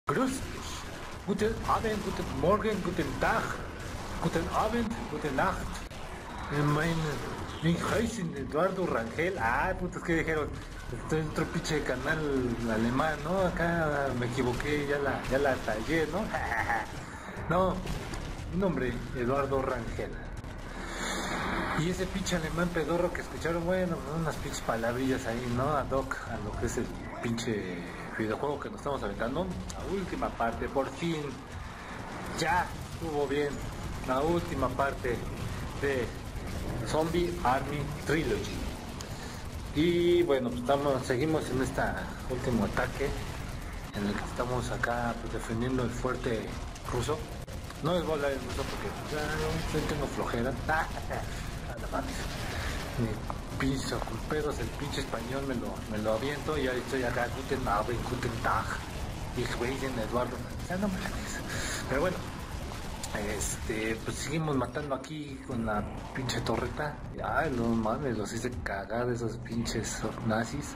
Grüß dich. Guten Abend, guten Morgen, guten Tag, guten Abend, gute Nacht. Mein, mi heiße Eduardo Rangel. Ah, putos, ¿qué dijeron? Estoy en otro pinche canal alemán, ¿no? Acá me equivoqué, ya la tallé, ¿no? No, mi nombre, Eduardo Rangel. Y ese pinche alemán pedorro que escucharon, bueno, unas pinches palabrillas ahí, ¿no? Ad hoc a lo que es el pinche videojuego que nos estamos aventando. La última parte, por fin, ya estuvo bien. La última parte de Zombie Army Trilogy. Y bueno, pues seguimos en este último ataque en el que estamos acá pues, defendiendo el fuerte ruso. No les voy a hablar en ruso porque ya no tengo flojera. Nada más. Mi piso con pedos, el pinche español me lo aviento y ahí estoy acá. Guten Abend, guten Tag. Ich weißen Eduardo. Ya no me la dices. Pero bueno. Pues seguimos matando aquí con la pinche torreta. Ay, no mames, los hice cagar esos pinches nazis.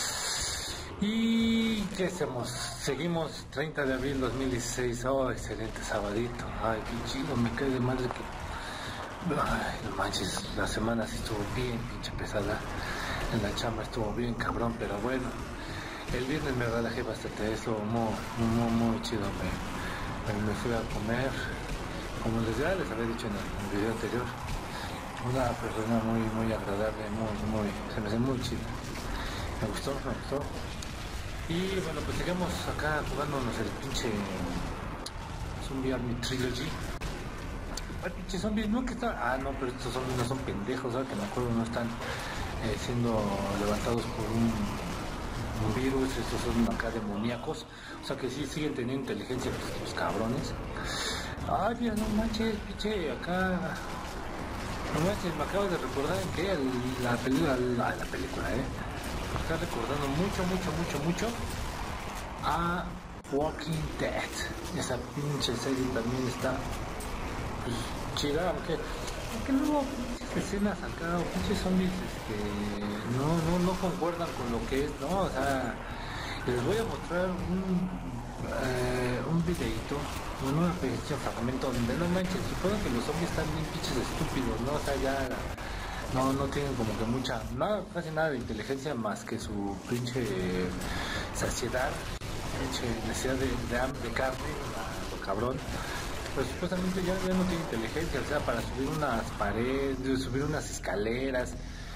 ¿Y qué hacemos? Seguimos 30 de abril 2016. Oh, excelente sabadito. Ay, qué chido, me cae de madre que... Ay, no manches, la semana sí estuvo bien pinche pesada. En la chamba estuvo bien cabrón, pero bueno. El viernes me relajé bastante, estuvo muy chido. Me fui a comer. Como ya les había dicho en el video anterior, una persona muy agradable, se me hace muy chida. Me gustó. Y bueno, pues sigamos acá jugándonos el pinche Zombie Army Trilogy. El pinche zombies, no que está. Ah, no, pero estos zombies no son pendejos, ¿sabes? Que me acuerdo, no están siendo levantados por un virus, estos son acá demoníacos. O sea que sí siguen teniendo inteligencia los cabrones. Ay, mira, no manches, pinche, acá. No manches, me acabo de recordar en que la película, me está recordando mucho a Walking Dead. Esa pinche serie también está, pues, chida, aunque luego pinches escenas acá, o pinches zombies, no concuerdan con lo que es, ¿no? O sea, les voy a mostrar un videito, un pequeño fragmento donde no manches, supongo que los zombies están bien pinches estúpidos, ¿no? O sea, ya no tienen como que casi nada de inteligencia más que su pinche saciedad, pinche necesidad de carne, lo cabrón. Pues supuestamente ya no tiene inteligencia, o sea, para subir unas paredes, subir unas escaleras,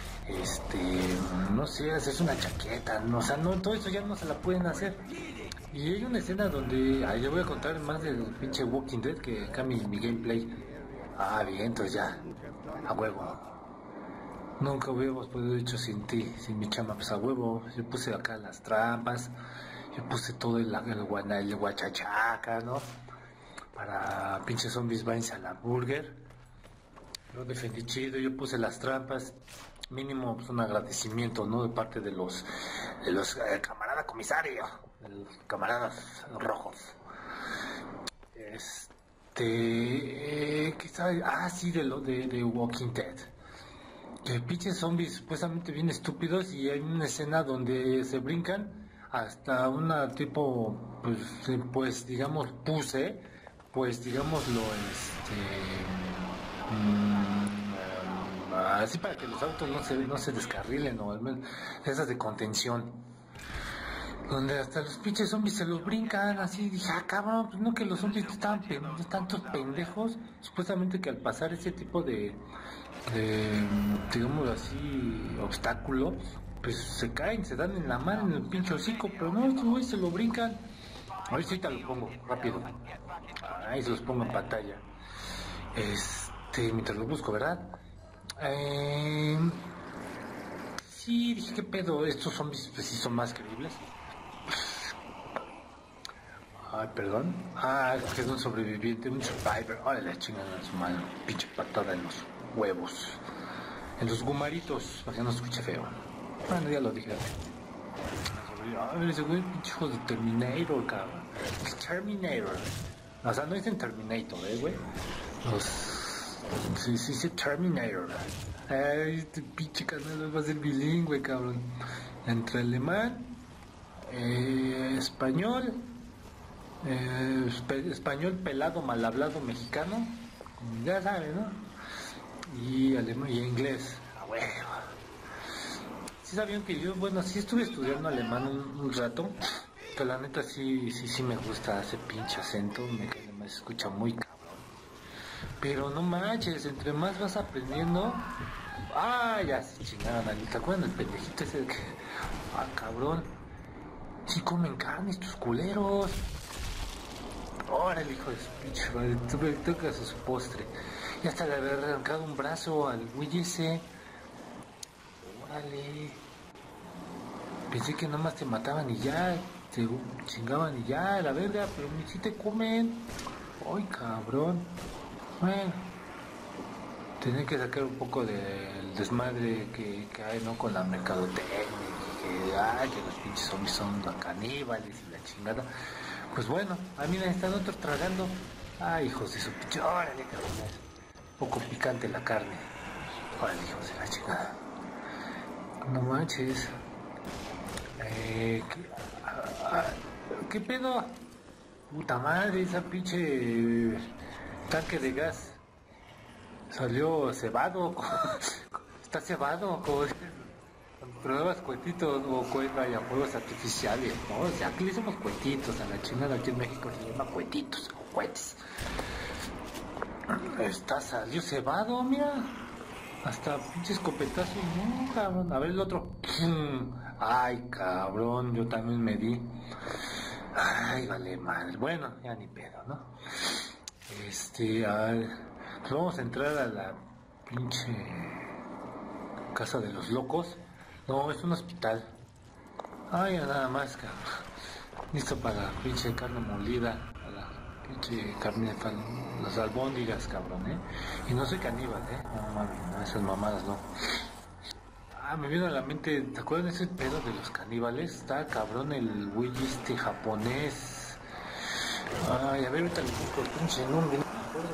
no sé, hacerse una chaqueta, no, o sea, no, todo eso ya no se la pueden hacer. Y hay una escena donde, yo voy a contar más del pinche Walking Dead que acá mi gameplay. Ah, bien, entonces ya, a huevo. Nunca hubiéramos podido hecho sin ti, sin mi chama, pues a huevo. Yo puse acá las trampas, yo puse todo el guachachaca, ¿no? Para pinches zombies váyanse a la burger. Lo defendí chido, yo puse las trampas. Mínimo pues, un agradecimiento, ¿no? De parte de los camarada comisario, de los camaradas rojos. Sí, de Walking Dead. Que pinches zombies supuestamente bien estúpidos y hay una escena donde se brincan hasta una tipo, pues digamos, pues digámoslo, así para que los autos no se descarrilen, o al menos esas de contención, donde hasta los pinches zombies se los brincan así. Dije, cabrón, pues no, que los zombies están tantos pendejos, supuestamente que al pasar ese tipo de digamos así, obstáculos, pues se caen, se dan en la mano, en el pinche hocico, pero no, estos güeyes se lo brincan. A ver si ahorita lo pongo rápido, ahí se los pongo en pantalla, mientras lo busco, ¿verdad? Sí, dije, ¿qué pedo? Estos zombies pues sí son más creíbles. Ay, perdón. Es que es un sobreviviente, un survivor. Ay, la chingada en su mano. Pinche patada en los huevos. En los gumaritos, para que no se escuche feo. Bueno, ya lo dije. Ese güey, pinche hijo de Terminator, cabrón. Terminator. O sea, no dicen Terminator, güey. Sí, Terminator. Este pinche canal va a ser bilingüe, cabrón. Entre alemán, español Español pelado, mal hablado mexicano, ya saben, ¿no? Y alemán y inglés. Ah, bueno. Sí sabían que yo, bueno, sí estuve estudiando alemán un rato, que la neta sí me gusta ese pinche acento, me escucha muy cabrón. Pero no manches, entre más vas aprendiendo, ya se chingaron, ¿te acuerdas del pendejito ese que, cabrón, sí comen carne estos culeros? Órale, hijo de su pinche madre, tuve que hacer su postre. Y hasta le había arrancado un brazo al güey ese. Órale. Pensé que nomás te mataban y ya, te chingaban y ya, la verga, pero ni si te comen. Ay, cabrón. Bueno, tenía que sacar un poco del desmadre que hay, ¿no? Con la mercadotecnia, que los pinches zombies son caníbales y la chingada. Pues bueno, mira, están otros tragando. Ay, hijos de su pinche, órale, cabrón. Un poco picante la carne. Órale, hijos de la chingada. No manches. ¿Qué pedo? Puta madre, esa pinche tanque de gas salió cebado. Está cebado, como pruebas cuetitos o vaya, fuegos artificiales, ¿no? O sea, aquí le hicimos cuetitos a la chingada, aquí en México se llama cuetitos o cohetes. Salió cebado, mira. Hasta pinche escopetazo, no, cabrón. A ver el otro. Ay, cabrón, yo también me di. Ay, vale madre. Bueno, ya ni pedo, ¿no? Pues vamos a entrar a la pinche casa de los locos. No, es un hospital. Ay, nada más, cabrón. Listo para pinche carne molida. Pinche carne de las albóndigas, cabrón, Y no soy caníbal, No mames, no, esas mamadas no. Me vino a la mente, ¿te acuerdas de ese pedo de los caníbales? Está cabrón el güey japonés. Ay, a ver, ahorita le busco el pinche nombre, no me acuerdo.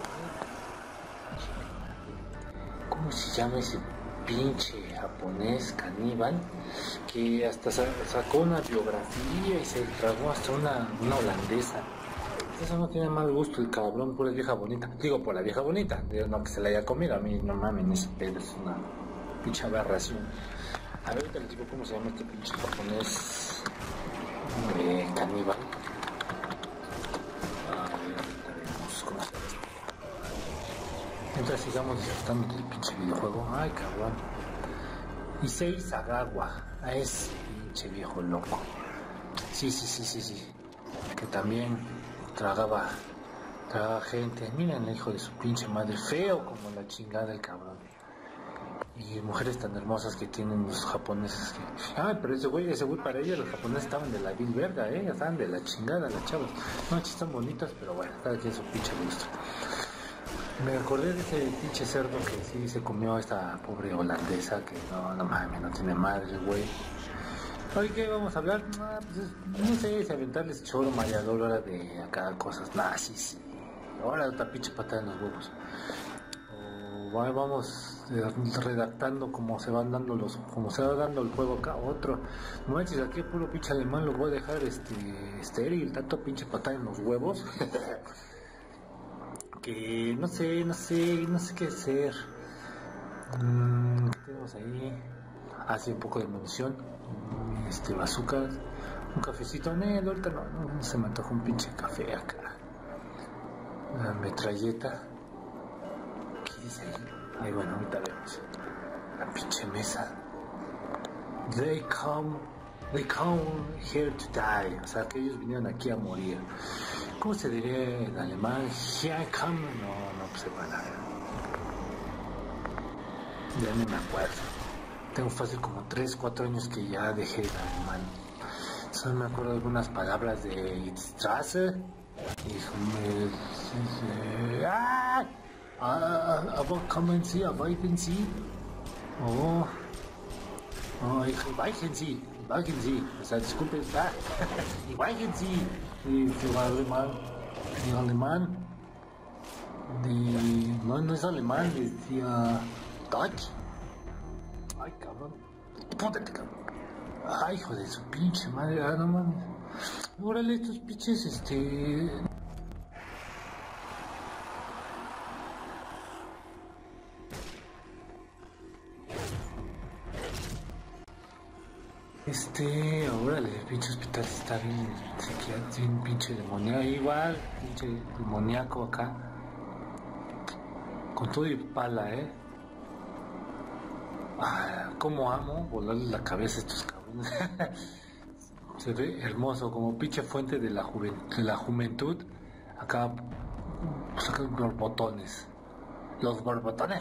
¿Cómo se llama ese pinche japonés caníbal? Que hasta sacó una biografía y se tragó hasta una holandesa. Eso no tiene mal gusto el cabrón, pura vieja bonita. Digo, por la vieja bonita. Digo, no que se la haya comido. A mí, no mames, ese pedo es una pinche aberración. A ver, ahorita les digo cómo se llama este pinche japonés caníbal. A ver, ahorita vemos cómo se llama este. Mientras sigamos disfrutando del pinche videojuego. Ay, cabrón. Issei Sagawa. Es pinche viejo loco. Sí. Que también tragaba gente. Miren el hijo de su pinche madre, feo como la chingada el cabrón. Y mujeres tan hermosas que tienen los japoneses pero ese güey para ellos los japoneses estaban de la vil verga, estaban de la chingada las chavas. No, están bonitas, pero bueno, cada quien su pinche gusto. Me acordé de ese pinche cerdo que sí se comió a esta pobre holandesa que no mames, no tiene madre, güey. Hoy qué vamos a hablar, no sé, si aventarles choro mareador ahora de acá cosas, sí, ahora otra pinche patada en los huevos. O vamos redactando como se va dando el juego acá, otro. No manches, aquí puro pinche alemán lo voy a dejar estéril, tanto pinche patada en los huevos. Que no sé qué hacer. ¿Qué tenemos ahí? Hace un poco de munición. Bazookas, un cafecito, ahorita no se me antoja un pinche café acá. La metralleta, ¿qué dice ahí? Bueno, ahorita vemos. La pinche mesa. They come here to die. O sea, que ellos vinieron aquí a morir. ¿Cómo se diría en alemán? Here come. No, pues se van a ver. Ya no me acuerdo. Tengo fácil como 3-4 años que ya dejé el alemán. Solo me acuerdo de algunas palabras de Straße. Aber kommen Sie, weichen Sie. Weichen Sie. O sea, disculpe, y weichen Sie. Y alemán. No es alemán, decía Dutch. Ay, cabrón. Póntate, cabrón. Ay, hijo de su pinche madre. No mames. Órale, estos pinches, órale, el pinche hospital está bien, bien pinche demoníaco, igual, pinche demoníaco acá, con todo y pala, cómo amo volarle la cabeza a estos cabrones. Se ve hermoso, como pinche fuente de la juventud, acá sacan los borbotones.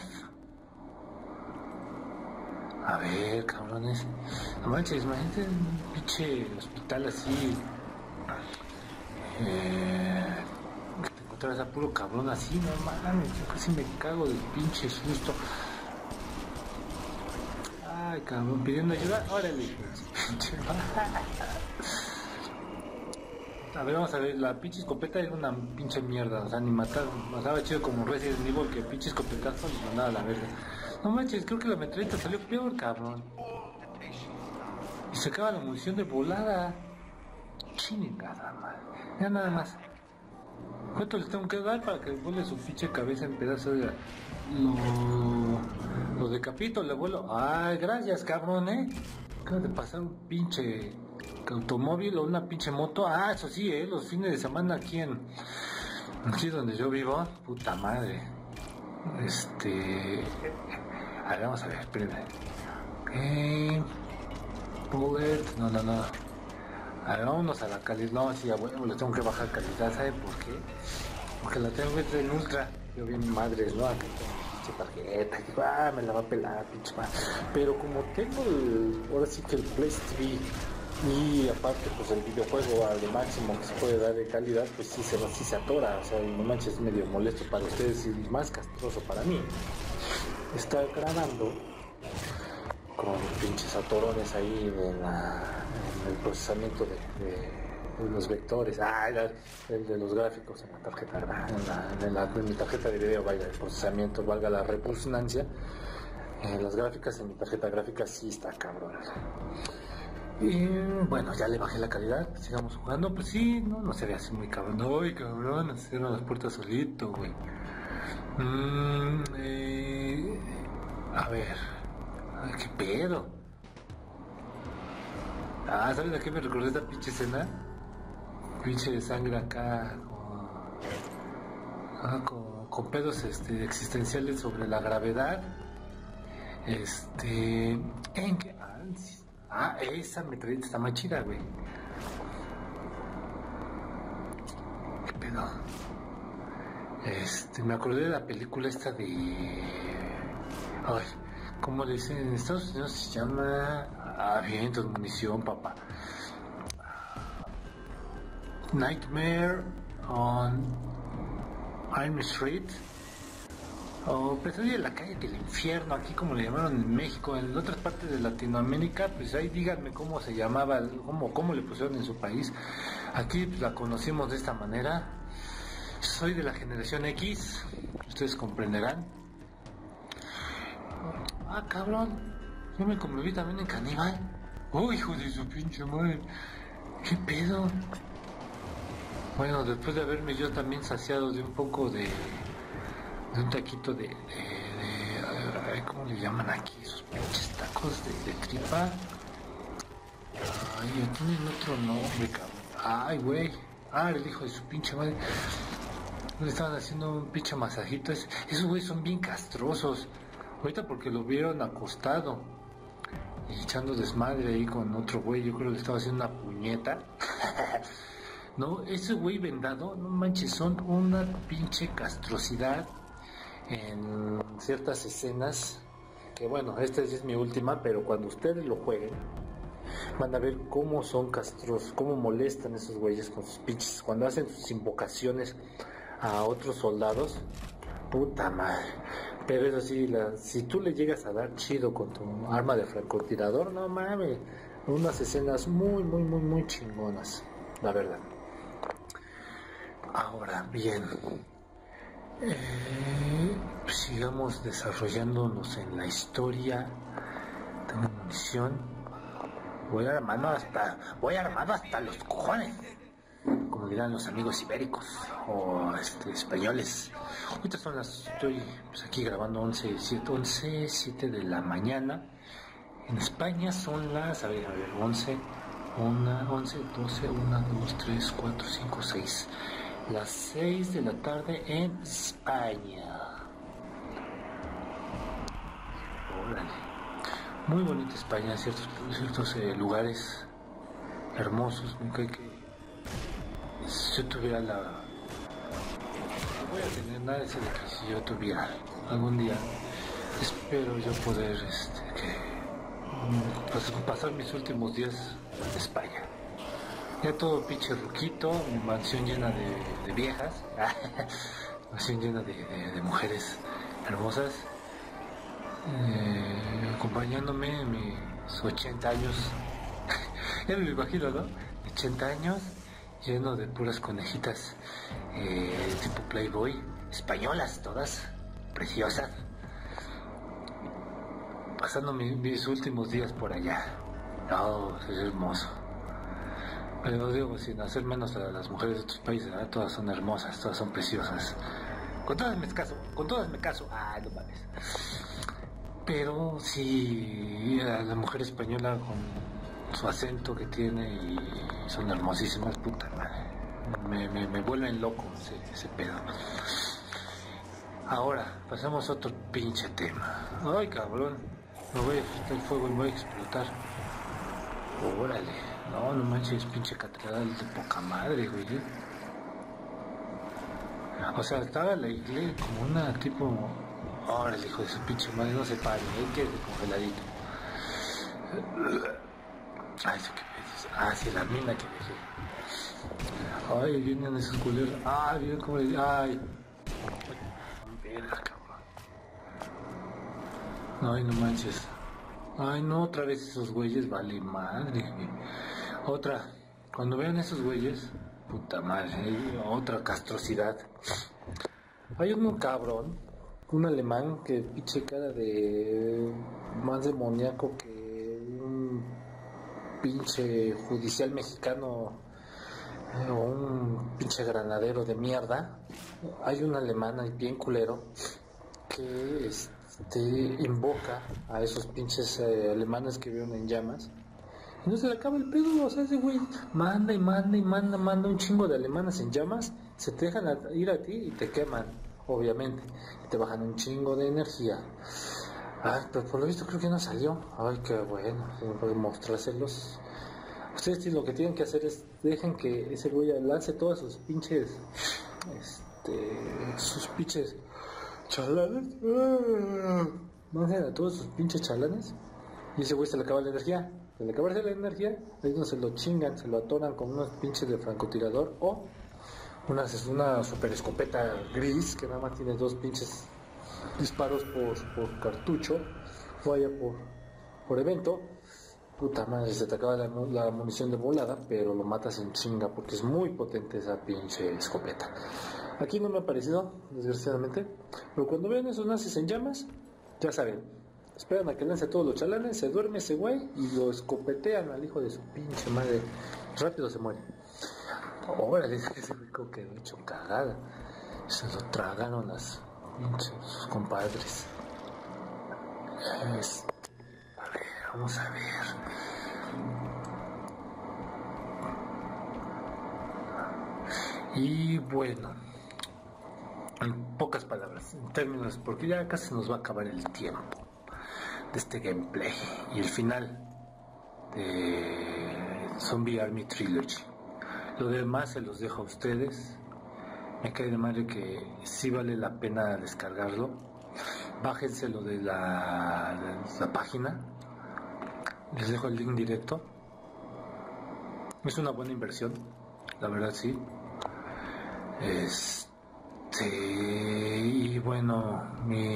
A ver, cabrones. No manches, imagínate un pinche hospital así. Que te encontraras a puro cabrón así, no mames. Yo casi me cago del pinche susto. Ay, cabrón, pidiendo ayuda. Órale, pinche. A ver, vamos a ver, la pinche escopeta era una pinche mierda, o sea, ni matar, mataba chido como Resident Evil, que pinche escopetazo y mandaba a la verga. No manches, creo que la metralleta salió peor, cabrón. Y sacaba la munición de volada. Chingada madre. Ya nada más. ¿Cuánto les tengo que dar para que vuele su pinche cabeza en pedazos? Lo decapito, le vuelo. Ay, gracias, cabrón, Acaba de pasar un pinche automóvil o una pinche moto. Ah, eso sí, los fines de semana aquí donde yo vivo. Puta madre. A ver, vamos a ver, espérenme. Bullet, no. A ver, vámonos a la calidad. No, sí, a huevo, le tengo que bajar calidad, ¿sabe por qué? Porque la tengo que en ultra. Yo bien madres, ¿no? Acá tengo pinche tarjeta. Me la va a pelar, pinche madre. Pero como tengo ahora sí que el PlayStation y aparte pues el videojuego al máximo que se puede dar de calidad, pues sí se atora. O sea, no manches, es medio molesto para ustedes y más castroso para mí. Está grabando con pinches atorones ahí en el procesamiento de los vectores, el de los gráficos en la tarjeta, en mi tarjeta de video, vaya, el procesamiento, valga la repugnancia, las gráficas en mi tarjeta gráfica sí está cabrón. Y bueno, ya le bajé la calidad, sigamos jugando, pues sí, no se ve así muy cabrón. Ay, cabrón, se cierran las puertas solito, güey. A ver, ay, qué pedo. ¿Sabes a qué me recordé esta pinche escena? Pinche de sangre acá, con pedos existenciales sobre la gravedad. ¿En qué? Esa metralleta está más chida, güey. ¿Qué pedo? Me acordé de la película esta de... Ay, ¿cómo le dicen? En Estados Unidos se llama... vientos, munición, papá. Nightmare on Elm Street. O Pesadilla en la calle del infierno, aquí como le llamaron en México. En otras partes de Latinoamérica, pues ahí díganme cómo se llamaba, cómo le pusieron en su país. Aquí pues, la conocimos de esta manera. Soy de la generación X, ustedes comprenderán. Cabrón, yo me convertí también en caníbal. Hijo de su pinche madre, ¿qué pedo? Bueno, después de haberme yo también saciado de un poco de un taquito ¿cómo le llaman aquí? Esos pinches tacos de tripa. Tienen otro nombre, cabrón. Güey. El hijo de su pinche madre. Le estaban haciendo un pinche masajito. Esos güeyes son bien castrosos. Ahorita porque lo vieron acostado y echando desmadre ahí con otro güey. Yo creo que le estaba haciendo una puñeta. No, ese güey vendado, no manches, son una pinche castrosidad en ciertas escenas. Que bueno, esta es mi última, pero cuando ustedes lo jueguen van a ver cómo son castrosos, cómo molestan esos güeyes con sus pinches, cuando hacen sus invocaciones a otros soldados. Puta madre. Pero eso sí, si tú le llegas a dar chido con tu arma de francotirador, no mames, unas escenas muy, muy, muy, muy chingonas, la verdad. Ahora bien, sigamos desarrollándonos en la historia. Tengo munición. voy armado hasta los cojones, como dirán los amigos ibéricos o españoles. Ahorita estoy pues, aquí grabando 7 de la mañana. En España son las, a ver, 11, 12, 1, 2, 3, 4, 5, 6. Las 6 de la tarde en España. Órale. Muy bonita España, ciertos lugares hermosos. Me cae que si yo tuviera no voy a tener nada de ese de que si yo tuviera algún día, espero yo poder pasar mis últimos días en España. Ya todo pinche ruquito, mi mansión llena de viejas, mansión llena de mujeres hermosas, acompañándome en mis 80 años. Ya me imagino, ¿no? 80 años, lleno de puras conejitas tipo Playboy, españolas todas, preciosas, pasando mis últimos días por allá. No, es hermoso. Pero digo, sin hacer menos a las mujeres de otros países, ¿verdad? Todas son hermosas, todas son preciosas. Con todas me caso. Ah, no mames. Pero sí, a la mujer española con su acento que tiene y son hermosísimas, puta madre. Me vuelven loco ese pedo. Ahora, pasamos a otro pinche tema. Ay, cabrón, me voy a quitar el fuego y voy a explotar. Órale. No manches, pinche catedral de poca madre, güey. O sea, estaba la iglesia como una tipo... Órale, hijo de su pinche madre, no se pare, quede congeladito. Ay, eso que me dice. Ah, sí, la mina que dejé. Ay, vienen esos culeros. Ay, vienen como... Ay. Verga, cabrón. Ay, no manches. Ay, no, otra vez esos güeyes, vale madre, güey. Otra, cuando vean esos güeyes, puta madre, otra castrosidad. Hay un cabrón, un alemán que pinche cara de más demoníaco que un pinche judicial mexicano o un pinche granadero de mierda. Hay un alemán ahí bien culero que invoca a esos pinches alemanes que vieron en llamas. Y no se le acaba el pedo, o sea, ese güey manda un chingo de alemanes en llamas, se te dejan ir a ti y te queman, obviamente, y te bajan un chingo de energía. Ay, pero por lo visto creo que no salió. Ay, qué bueno, puedo mostrárselos. Ustedes sí, lo que tienen que hacer es dejen que ese güey lance todas sus pinches chalanes, manden a todos sus pinches chalanes y ese güey se le acaba la energía. Al acabarse la energía, ahí es donde se lo chingan, se lo atoran con unos pinches de francotirador o una super escopeta gris que nada más tiene 2 pinches disparos por cartucho, vaya por evento. Puta madre, se te acaba la munición de volada, pero lo matas en chinga porque es muy potente esa pinche escopeta. Aquí no me ha parecido, desgraciadamente, pero cuando vean esos nazis en llamas, ya saben, esperan a que lance todos los chalanes, se duerme ese güey y lo escopetean al hijo de su pinche madre. Rápido se muere. Órale, ese rico quedó hecho cagada. Se lo tragaron las pinches sus compadres. A ver, vamos a ver. Y bueno, en pocas palabras, en términos, porque ya casi nos va a acabar el tiempo de este gameplay y el final de Zombie Army Trilogy. Lo demás se los dejo a ustedes. Me cae de madre que sí vale la pena descargarlo. Bájenselo de la página. Les dejo el link directo. Es una buena inversión, la verdad sí. Y bueno,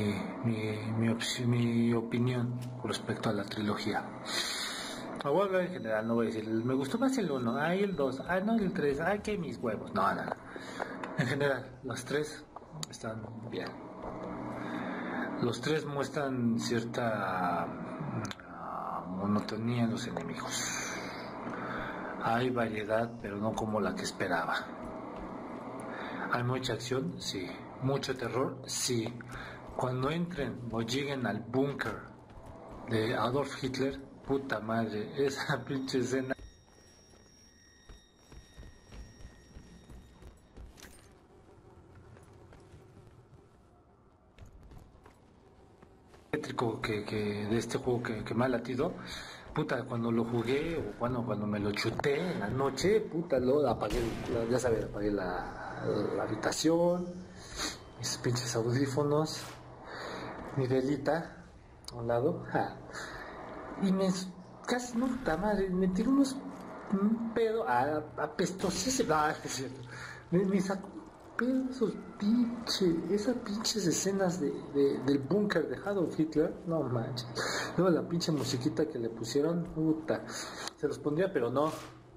mi opinión con respecto a la trilogía. Me voy a hablar en general, no voy a decir, me gustó más el 1, ay el 2, ay no el 3, ay que mis huevos. No. En general, los 3 están bien. Los 3 muestran cierta monotonía en los enemigos. Hay variedad, pero no como la que esperaba. Hay mucha acción, sí. Mucho terror, sí. Cuando entren o lleguen al búnker de Adolf Hitler, puta madre, esa pinche escena eléctrico que de este juego que me ha latido, puta, cuando lo jugué o cuando me lo chuté en la noche, puta, lo apagué, ya sabes, apagué la habitación, mis pinches audífonos, mi velita a un lado, ja, y me casi no, puta madre, me tiró un pedo apestosísimo, no, es cierto, me sacó un pedo esas pinches escenas del búnker de Adolf Hitler, no manches, luego la pinche musiquita que le pusieron, puta, se los pondría, pero no,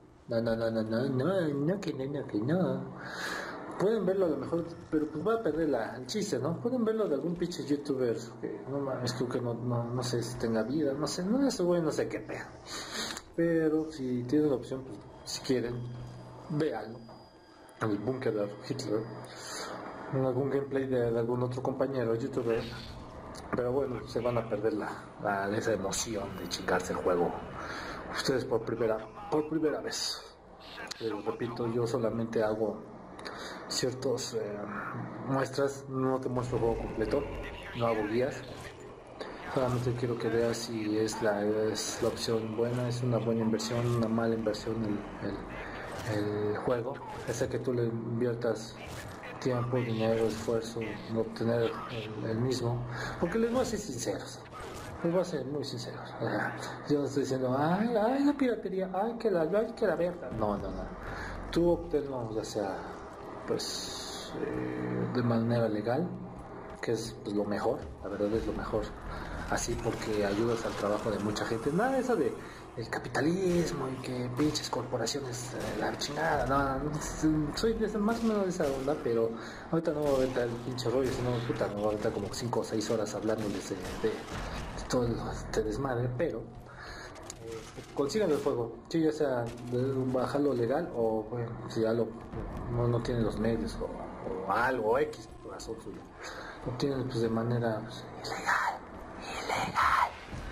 que no. Pueden verlo a lo mejor, pero pues va a perder el chiste, ¿no? Pueden verlo de algún pinche youtuber que no mames tú que no sé si tenga vida, no sé, no, ese güey no sé qué pedo. Pero si tienen la opción, pues si quieren, véanlo. El búnker de Hitler, en algún gameplay de algún otro compañero youtuber. Pero bueno, se van a perder esa emoción de chingarse el juego. Ustedes por primera vez. Pero repito, yo solamente hago ciertas muestras, no te muestro el juego completo, no hago guías, solamente quiero que veas si es la opción buena, es una buena inversión, una mala inversión el juego, ya sea que tú le inviertas tiempo, dinero, esfuerzo en obtener el mismo, porque les voy a ser sinceros. Les voy a ser muy sinceros. Yo no estoy diciendo, ay, la piratería, ay, que la verga. No. Tú obténlo, ya sea pues de manera legal, que es pues, lo mejor, la verdad es lo mejor, así porque ayudas al trabajo de mucha gente, nada de eso de el capitalismo y que pinches corporaciones, la chingada, no, soy más o menos de esa onda, pero ahorita no voy a aventar el pinche rollo, sino puta, me voy a aventar como 5 o 6 horas hablándoles de todo este desmadre, pero consigan el juego, sí, ya sea bajarlo legal o bueno, si ya no tienen los medios o algo X razón suya, lo tienen pues de manera pues, ilegal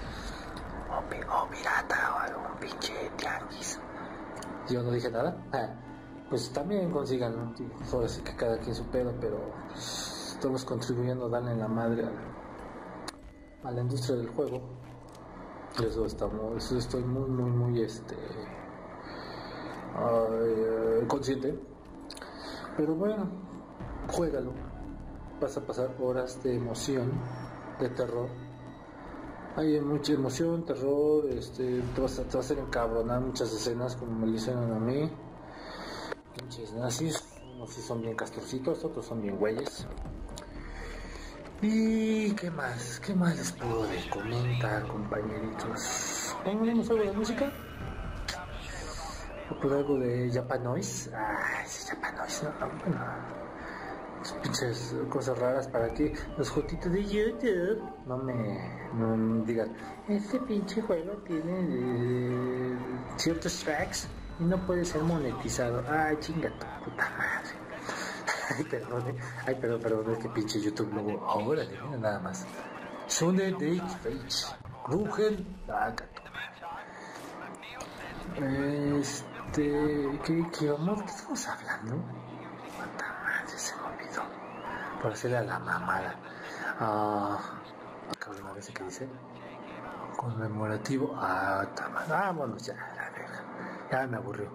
o pirata o algún pinche tianguis. Yo no dije nada, pues también consigan, ¿no? Ahora sí que cada quien su pedo, pero pues, estamos contribuyendo a darle la madre a la industria del juego. Eso estoy muy consciente, pero bueno, juégalo, vas a pasar horas de emoción, de terror, hay mucha emoción, terror, te vas a hacer encabronar muchas escenas como me lo hicieron a mí, pinches nazis, unos sí son bien castorcitos, otros son bien güeyes. ¿Y qué más? ¿Qué más les puedo comentar, compañeritos? ¿Tenemos algo de música? ¿O por algo de Japanoise? Sí, Japanoise, no, bueno. Pinches cosas raras para que los jotitos de YouTube no digan, este pinche juego tiene ciertos tracks y no puede ser monetizado. Ay, chinga tu puta madre. Ay, perdón, es que pinche YouTube luego, ahora nada más. Sunday Date Face, Rugen, ¿qué amor? ¿Qué estamos hablando? Puta madre, se me olvidó. Por hacerle a la mamada. Cabrón, a veces que dice conmemorativo. Bueno, ya me aburrió.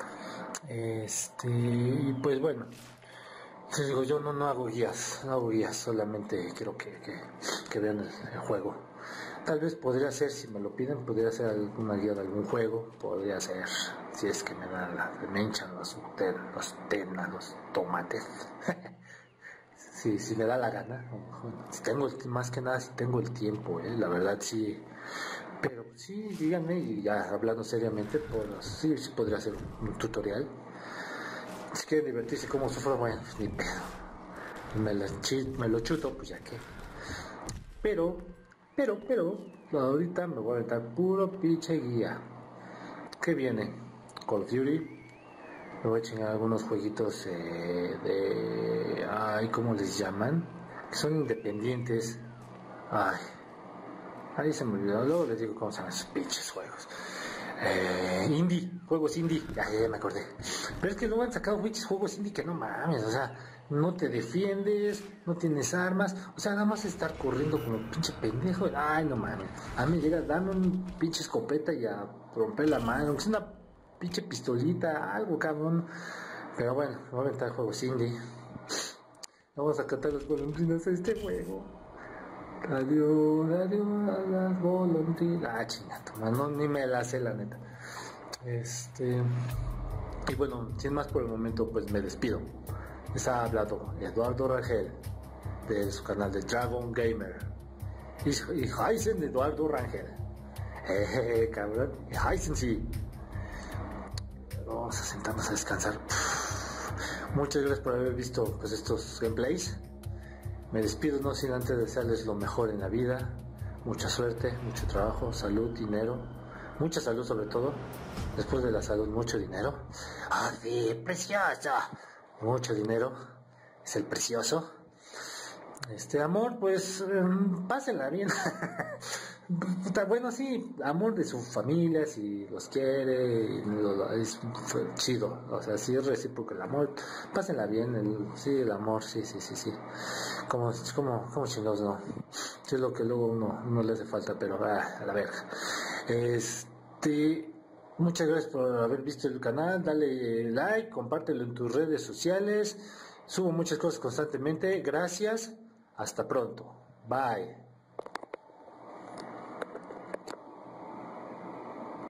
Y pues bueno. Les digo, yo no hago guías, solamente quiero que vean el juego. Tal vez podría ser, si me lo piden, podría ser alguna guía de algún juego, podría ser, si es que me hinchan los tomates. si me da la gana, si tengo más que nada, si tengo el tiempo, la verdad sí. Pero sí, díganme, y ya hablando seriamente, sí podría ser un tutorial. Si quieren divertirse como sufro, bueno, pues ni pedo. Me lo chuto, pues ya que. Pero, ahorita me voy a aventar puro pinche guía. ¿Qué viene? Call of Duty. Me voy a chingar algunos jueguitos ay, ¿cómo les llaman? Que son independientes. Ay, ahí se me olvidó. Luego les digo cómo se llaman esos pinches juegos. Juegos indie, ya me acordé. Pero es que luego han sacado pinches juegos indie que no mames, o sea, no te defiendes, no tienes armas, o sea, nada más estar corriendo como pinche pendejo. Ay, no mames. A mí me llega, dame un pinche escopeta y a romper la mano, aunque sea una pinche pistolita, algo cabrón. Pero bueno, voy a aventar juegos indie. Vamos a cantar las golondrinas a este juego. Adiós, adiós a las golondrinas. Chingada, no, ni me la sé, la neta. Y bueno, sin más por el momento, pues me despido. Les ha hablado Eduardo Rangel de su canal de Dragon Gamer. Y Heisen Eduardo Rangel. Cabrón. Y Heisen sí. Vamos a sentarnos a descansar. Muchas gracias por haber visto pues estos gameplays. Me despido no sin antes desearles lo mejor en la vida, mucha suerte, mucho trabajo, salud, dinero, mucha salud sobre todo, después de la salud mucho dinero. ¡Ah, sí, preciosa! Mucho dinero, es el precioso. Amor, pues, pásenla bien. Bueno, sí, amor de su familia, si los quiere, fue chido, o sea, sí es recíproco el amor, pásenla bien, el amor, sí, como chingados, no, sí es lo que luego uno le hace falta, pero a la verga. Muchas gracias por haber visto el canal, dale like, compártelo en tus redes sociales, subo muchas cosas constantemente, gracias, hasta pronto, bye.